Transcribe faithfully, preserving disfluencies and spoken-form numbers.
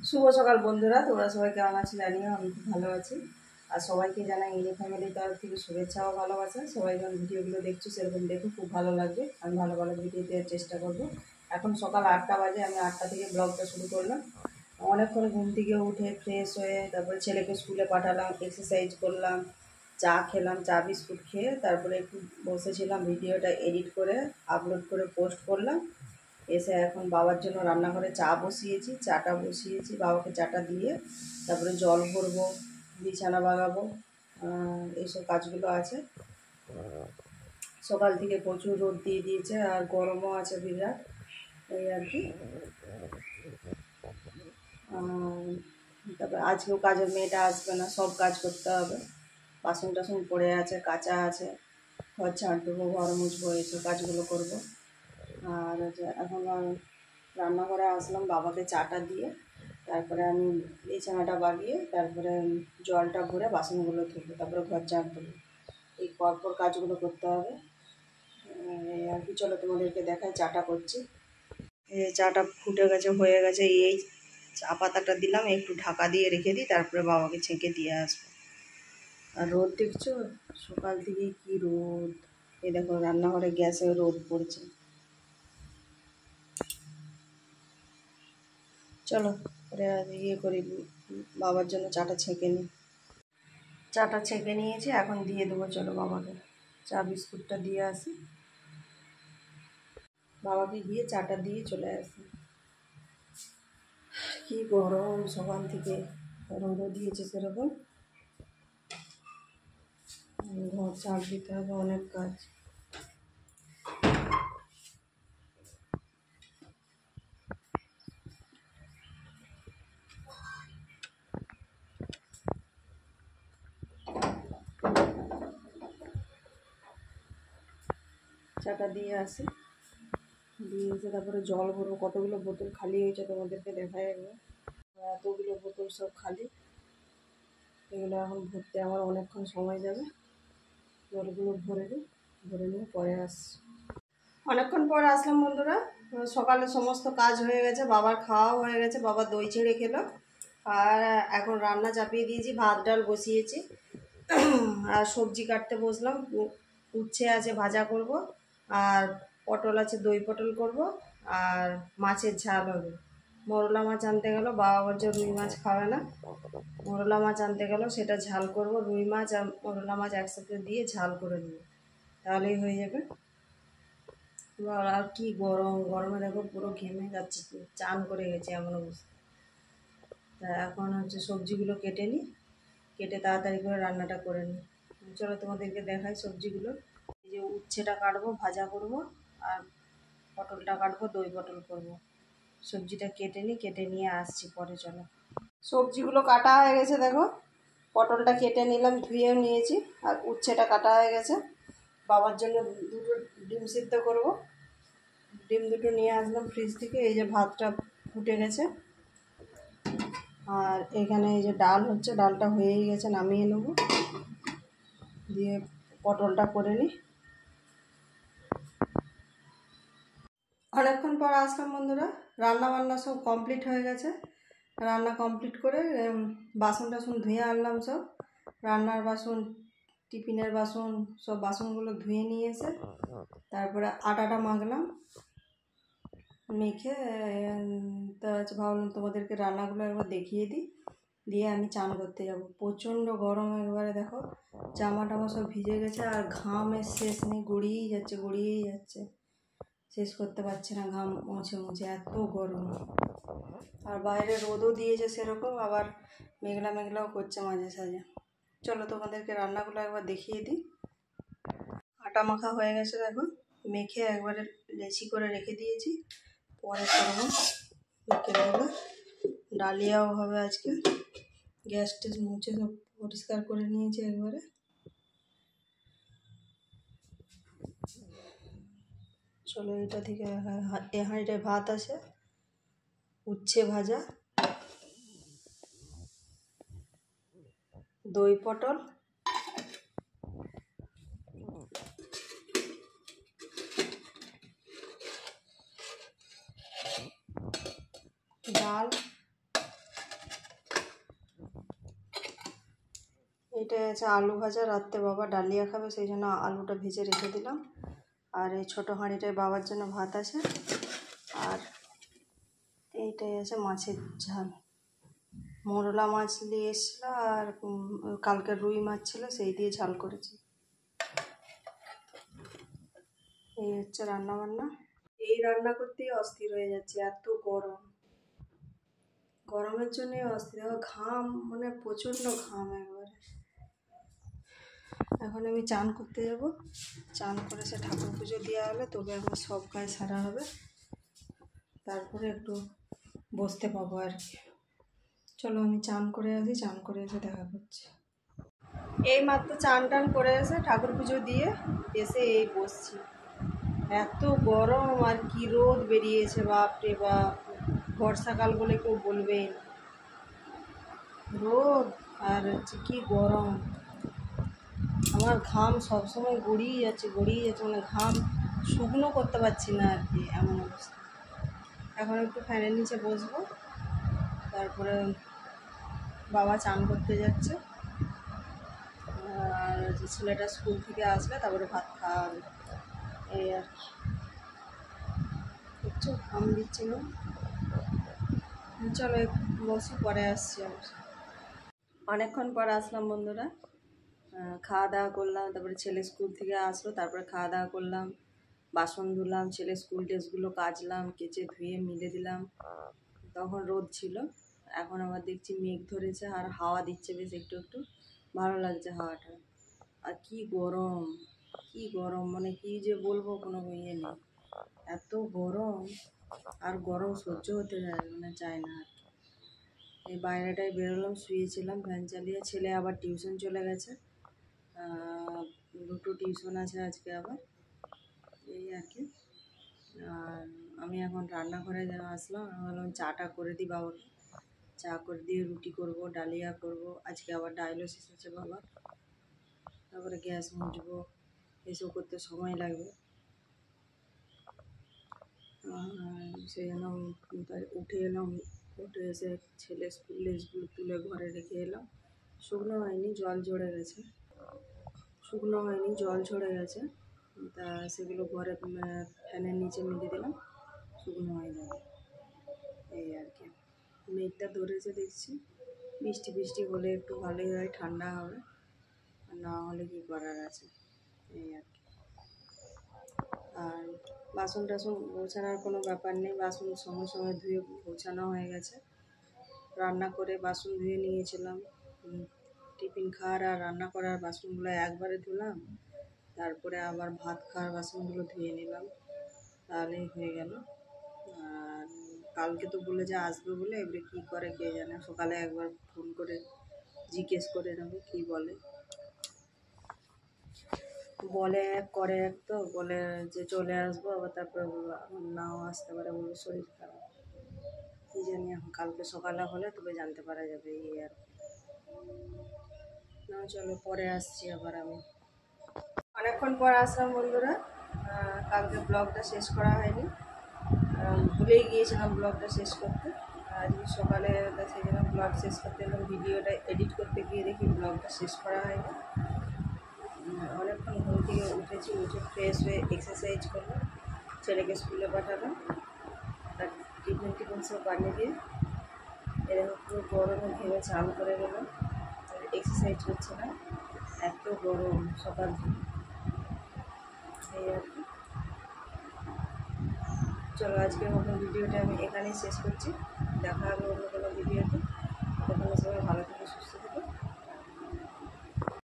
শুভ সকাল বন্ধুরা, তোমরা সবাই কেমন আছো জানিও। আমি খুব ভালো আছি। আর সবাইকে জানাই ইনি ফ্যামিলির তরফ থেকে শুভেচ্ছা ও ভালোবাসা। সবাই যখন ভিডিওগুলো দেখছো সেরকম দেখো, খুব ভালো লাগবে। আমি ভালো ভালো ভিডিও দেওয়ার চেষ্টা করবো। এখন সকাল আটটা বাজে, আমি আটটা থেকে ব্লগটা শুরু করলাম। অনেকক্ষণ ঘুম থেকে উঠে ফ্রেশ হয়ে তারপরে ছেলেকে স্কুলে পাঠালাম, এক্সারসাইজ করলাম, চা খেলাম, চা বিস্কুট খেয়ে তারপরে একটু বসেছিলাম, ভিডিওটা এডিট করে আপলোড করে পোস্ট করলাম। এসে এখন বাবার জন্য রান্নাঘরে চা বসিয়েছি, চাটা বসিয়েছি, বাবাকে চাটা দিয়ে তারপরে জল ভরবো, বিছানা বাগাবো, এইসব কাজগুলো আছে। সকাল থেকে প্রচুর রোদ দিয়ে দিয়েছে আর গরমও আছে বিরাট, এই আর কি। তারপরে আজকেও কাজের মেয়েটা আসবে না, সব কাজ করতে হবে। বাসন টাসন পড়ে আছে, কাঁচা আছে, ঘর ঝাড় দেবো, ঘর মুছবো, এইসব কাজগুলো করবো। আর এখন রান্নাঘরে আসলাম বাবাকে চাটা দিয়ে, তারপরে আমি বিছানাটা বাগিয়ে তারপরে জলটা ভরে বাসনগুলো ধুবো, তারপরে ঘর ঝাড় দেবো। এই পরপর কাজগুলো করতে হবে। এই আর কি, চলো তোমাদেরকে দেখাই চাটা করছি। এই চাটা ফুটে গেছে, হয়ে গেছে। এই চা পাতাটা দিলাম, একটু ঢাকা দিয়ে রেখে দিই, তারপরে বাবাকে ছেঁকে দিয়ে আসবো। আর রোদ দেখছো, সকাল থেকে কি রোদ! এই দেখো রান্নাঘরে গ্যাসে রোদ পড়ছে। চলো পরে ইয়ে করি, বাবার জন্য চাটা ছেঁকে নিই। চাটা ছেঁকে নিয়েছি, এখন দিয়ে দেবো। চলো বাবাকে চা বিস্কুটটা দিয়ে আসি, বাবাকে গিয়ে চাটা দিয়ে চলে আসি। কি গরম সকাল থেকে, রোদও দিয়েছে সেরকম। ঘর ঝাড় দিতে হবে, অনেক কাজ। চাটা দিয়ে আসি, দিয়ে এসে তারপরে জল ভরবো। কতগুলো বোতল খালি হয়েছে তোমাদেরকে দেখাই একবার। এতগুলো বোতল সব খালি, এগুলো এখন ভরতে আমার অনেকক্ষণ সময় যাবে। জলগুলো ভরে দিই, ভরে নিয়ে পরে আসছি। অনেকক্ষণ পর আসলাম বন্ধুরা। সকালে সমস্ত কাজ হয়ে গেছে, বাবার খাওয়াও হয়ে গেছে, বাবা দই ছেড়ে খেলো। আর এখন রান্না চাপিয়ে দিয়েছি, ভাত ডাল বসিয়েছি। আর সবজি কাটতে বসলাম, উচ্ছে আছে ভাজা করব, আর পটল আছে দই পটল করব, আর মাছের ঝাল হবে। মোরলা মাছ আনতে গেল, বাবা বলছে রুই মাছ খাবে না, মোরলা মাছ আনতে গেল, সেটা ঝাল করব। রুই মাছ আর মোরলা মাছ একসাথে দিয়ে ঝাল করে নেব, তাহলেই হয়ে যাবে। আর কি গরম, গরমে দেখো পুরো ঘেমে যাচ্ছে, চান করে গেছে এমন অবস্থা। তা এখন হচ্ছে সবজিগুলো কেটে নিই, কেটে তাড়াতাড়ি করে রান্নাটা করে নিই। চলো তোমাদেরকে দেখাই সবজিগুলো। এই যে উচ্ছেটা কাটবো, ভাজা করব, আর পটলটা কাটবো, দই পটল করব। সবজিটা কেটে নিই, কেটে নিয়ে আসছি পরে। চলো, সবজিগুলো কাটা হয়ে গেছে দেখো। পটলটা কেটে নিলাম, ধুয়েও নিয়েছি, আর উচ্ছেটা কাটা হয়ে গেছে। বাবার জন্য দুটো ডিম সিদ্ধ করব। ডিম দুটো নিয়ে আসলাম ফ্রিজ থেকে। এই যে ভাতটা ফুটে গেছে, আর এখানে এই যে ডাল হচ্ছে, ডালটা হয়েই গেছে, নামিয়ে নেব। দিয়ে পটলটা করে নিই। অনেকক্ষণ পর আসলাম বন্ধুরা, রান্না বান্না সব কমপ্লিট হয়ে গেছে। রান্না কমপ্লিট করে বাসন টাসন ধুয়ে আনলাম সব। রান্নার বাসন, টিফিনের বাসন, সব বাসনগুলো ধুয়ে নিয়ে এসে তারপরে আটাটা মাখলাম, মেখে তা হচ্ছে ভাবলাম তোমাদেরকে রান্নাগুলো একবার দেখিয়ে দিই, দিয়ে আমি চান করতে যাব। প্রচণ্ড গরম একবারে, দেখো জামা টামা সব ভিজে গেছে, আর ঘামের শেষ নেই, গড়িয়েই যাচ্ছে গড়িয়েই যাচ্ছে, শেষ করতে পারছি না ঘাম মুছে মুছে, এত গরম। আর বাইরে রোদও দিয়েছে সেরকম, আবার মেঘলা মেঘলাও করছে মাঝে সাঝে। চলো তোমাদেরকে রান্নাগুলো একবার দেখিয়ে দিই। আটা মাখা হয়ে গেছে দেখো, মেখে একবারে লেচি করে রেখে দিয়েছি, পরে করবো বিকেলবেলা। ডালিয়াও হবে আজকে। গ্যাস ট্যাস মুছে সব পরিষ্কার করে নিয়েছি একবারে। চলো, এটা থেকে এ হাঁড়িটায় ভাত আছে, উচ্ছে ভাজা, দই পটল, ডাল, এটা আছে আলু ভাজা, রাত্রে বাবা ডালিয়া খাবে সেই জন্য আলুটা ভেজে রেখে দিলাম। আর এই ছোটো হাঁড়িটায় বাবার জন্য ভাত আছে। আর এইটাই আছে মাছের ঝাল, মোরলা মাছ নিয়ে এসেছিলো আর কালকে রুই মাছ ছিল সেই দিয়ে ঝাল করেছি। এই হচ্ছে রান্না বান্না। এই রান্না করতেই অস্থির হয়ে যাচ্ছে, এত গরম, গরমের জন্যই অস্থির। ঘাম মানে প্রচণ্ড ঘাম একবারে। এখন আমি চান করতে যাব, চান করে সে ঠাকুর পুজো দেওয়া হলে তবে আমার সব কাজ সারা হবে, তারপরে একটু বসতে পাবো আর কি। চলো আমি চান করে আসি, চান করে এসে দেখা করছি। এই মাত্র চান টান করে এসে ঠাকুর পুজো দিয়ে এসে এই বসছি। এত গরম আর কি রোদ বেরিয়েছে, বাপরে বাপ, বর্ষাকাল বলে কেউ বলবেই না। রোদ আর হচ্ছে কি গরম, আমার ঘাম সবসময় গড়িয়ে যাচ্ছে গড়িয়ে যাচ্ছে মানে ঘাম শুকনো করতে পারছি না আর কি, এমন অবস্থা। এখন একটু ফ্যানের নিচে বসবো, তারপরে বাবা চান করতে যাচ্ছে আর ছেলেটা স্কুল থেকে আসবে, তারপরে ভাত খাওয়া হবে, এই আর কি। একটু ঘাম দিচ্ছে না, চলো বসি, পরে আসছি আবার। অনেকক্ষণ পর আসলাম বন্ধুরা, খাওয়া দাওয়া করলাম, তারপরে ছেলে স্কুল থেকে আসলো, তারপরে খাওয়া দাওয়া করলাম, বাসন ধুলাম, ছেলে স্কুল ড্রেসগুলো কাচলাম, কেচে ধুয়ে মিলে দিলাম। তখন রোদ ছিল, এখন আবার দেখছি মেঘ ধরেছে আর হাওয়া দিচ্ছে বেশ একটু একটু, ভালো লাগছে হাওয়াটা। আর কি গরম, কি গরম, মানে কি যে বলবো কোনো ইয়ে নেই, এত গরম। আর গরম সহ্য হতে যায় মানে চায় না আর কি। এই বাইরেটায় বেরোলাম, শুয়েছিলাম ফ্যান চালিয়ে। ছেলে আবার টিউশন চলে গেছে, দুটো টিউশন আছে আজকে আবার, এই আর কি। আর আমি এখন রান্নাঘরে যেন আসলাম, আমি বললাম চাটা করে দিই বাবাকে, চা করে দিয়ে রুটি করব, ডালিয়া করব। আজকে আবার ডায়ালিসিস আছে বাবা, তারপরে গ্যাস মুছবো, এসব করতে সময় লাগবে। সেই জন্য উঠে এলাম, উঠে এসে ছেলে স্কুল ড্রেসগুলো তুলে ঘরে রেখে এলাম। শুকনো হয়নি, জল ঝরে গেছে, শুকনো হয়নি জল ঝরে গেছে, তা সেগুলো ঘরে ফ্যানের নিচে মেলে দিলাম, শুকনো হয়ে যাবে, এই আর কি। মেঘটা ধরেছে দেখছি, বৃষ্টি বৃষ্টি হলে একটু ভালোই হয়, ঠান্ডা হবে, আর না হলে কী করার আছে, এই আর কি। আর বাসন টাসন গোছানোর কোনো ব্যাপার নেই, বাসন সঙ্গে সঙ্গে ধুয়ে গোছানো হয়ে গেছে। রান্না করে বাসন ধুয়ে নিয়েছিলাম, টিফিন খাওয়ার আর রান্না করার বাসনগুলো একবারে ধুলাম, তারপরে আবার ভাত খাওয়ার বাসনগুলো ধুয়ে নিলাম, তাহলেই হয়ে গেল। আর কালকে তো বলে যে আসবে বলে, এবারে কী করে কে জানে, সকালে একবার ফোন করে জিজ্ঞেস করে নেবো কী বলে। বলে এক করে এক, তো বলে যে চলে আসবো, আবার তারপরে নাও আসতে পারে, বলবো শরীর খারাপ, কী জানি এখন, কালকে সকালে হলে তবে জানতে পারা যাবে, এই আর না। চলো পরে আসছি আবার আমি। অনেকক্ষণ পর আসলাম বন্ধুরা, কালকে ব্লগটা শেষ করা হয়নি, ভুলেই গিয়েছিলাম ব্লগটা শেষ করতে। আজকে সকালে সেই জন্য ব্লগ শেষ করতে এবং ভিডিওটা এডিট করতে গিয়ে দেখি ব্লগটা শেষ করা হয়নি। অনেকক্ষণ ঘুম থেকে উঠেছি, উঠে ফ্রেশ হয়ে এক্সারসাইজ করলাম, ছেলেকে স্কুলে পাঠালাম, তার টিফিন টিফিন সব বানিয়ে দিয়ে এরকম পুরো গরমে ঘেমে চান করে গেলাম, এক্সারসাইজ করছিলাম, এত গরম সকাল থেকে, এই আর কি। চলো আজকের মতন ভিডিওটা আমি এখানেই শেষ করছি, দেখা হবে